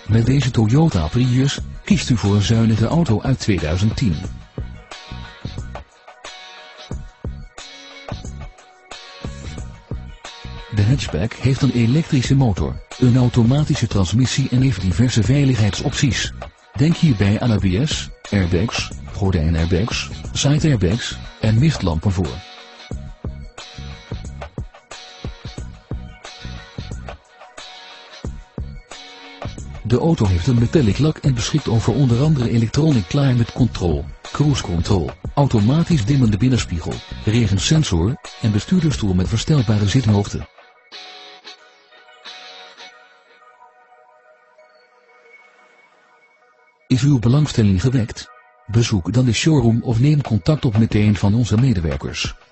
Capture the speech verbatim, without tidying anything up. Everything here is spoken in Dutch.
Met deze Toyota Prius kiest u voor een zuinige auto uit tweeduizend tien. De hatchback heeft een elektrische motor, een automatische transmissie en heeft diverse veiligheidsopties. Denk hierbij aan A B S, airbags, gordijnairbags, side airbags en mistlampen voor. De auto heeft een metallic lak en beschikt over onder andere electronic climate control, cruise control, automatisch dimmende binnenspiegel, regensensor en bestuurdersstoel met verstelbare zithoogte. Is uw belangstelling gewekt? Bezoek dan de showroom of neem contact op met een van onze medewerkers.